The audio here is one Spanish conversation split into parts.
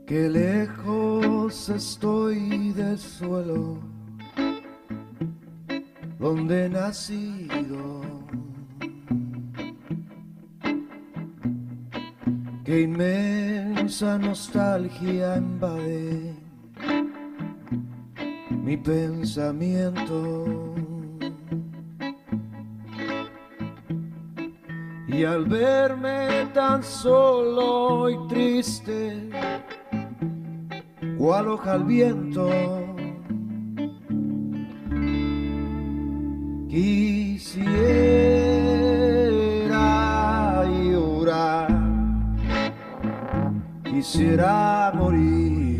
Qué lejos estoy del suelo donde he nacido. Qué inmensa nostalgia invade mi pensamiento. Y al verme tan solo y triste, cual hoja al viento, quisiera llorar, quisiera morir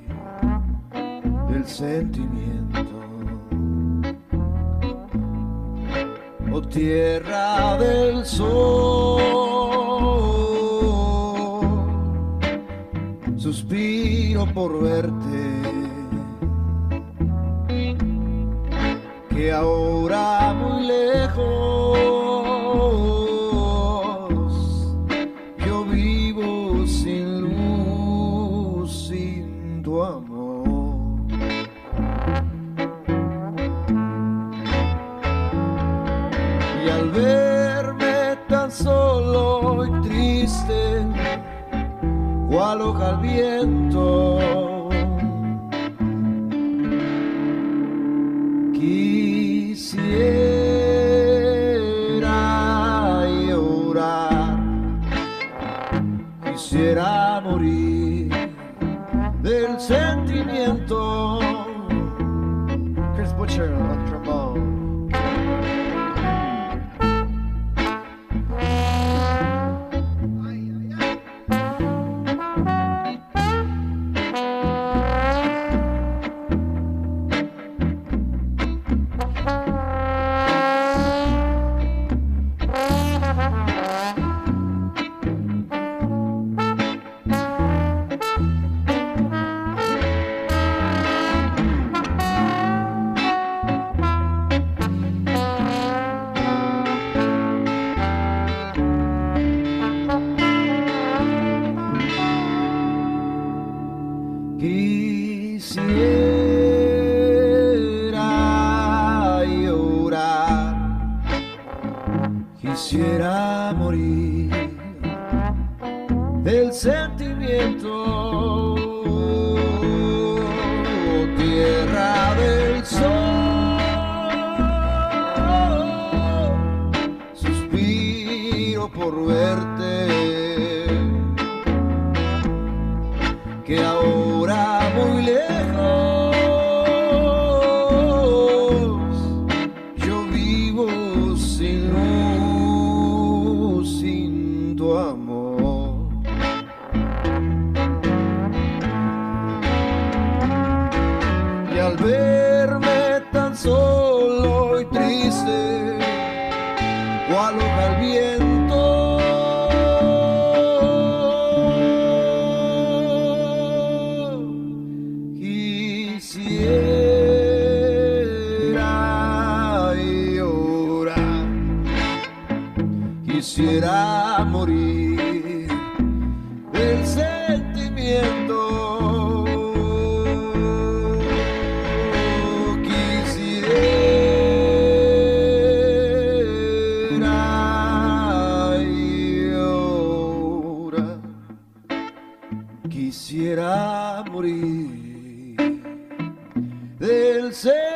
del sentimiento. Oh tierra del sol, suspiro por verte, que ahora muy lejos yo vivo sin luz, sin tu amor. Y al verme tan solo y triste, cual hoja al viento, quisiera llorar, quisiera morir del sentimiento. Chris Butcher on trombone. Quisiera llorar, quisiera morir del sentimiento. Tierra del sol, suspiro por verte, que ahora muy lejos yo vivo sin luz, sin tu amor. Y al verme tan solo y triste, cual hoja al viento, quisiera llorar, quisiera morir del sentimiento. Quisiera llorar, quisiera morir del ser.